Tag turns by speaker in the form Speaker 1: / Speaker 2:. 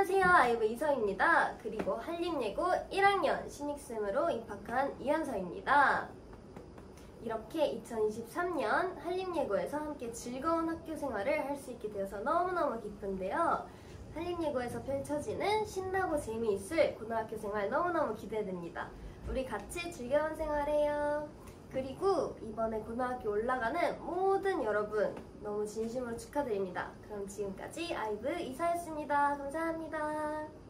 Speaker 1: 안녕하세요, 아이브 이서입니다. 그리고 한림예고 1학년 신입생으로 입학한 이한서입니다. 이렇게 2023년 한림예고에서 함께 즐거운 학교 생활을 할 수 있게 되어서 너무너무 기쁜데요. 한림예고에서 펼쳐지는 신나고 재미있을 고등학교 생활 너무너무 기대됩니다. 우리 같이 즐거운 생활해요. 그리고 이번에 고등학교 올라가는 모든 여러분 너무 진심으로 축하드립니다. 그럼 지금까지 아이브 이서였습니다. 감사합니다.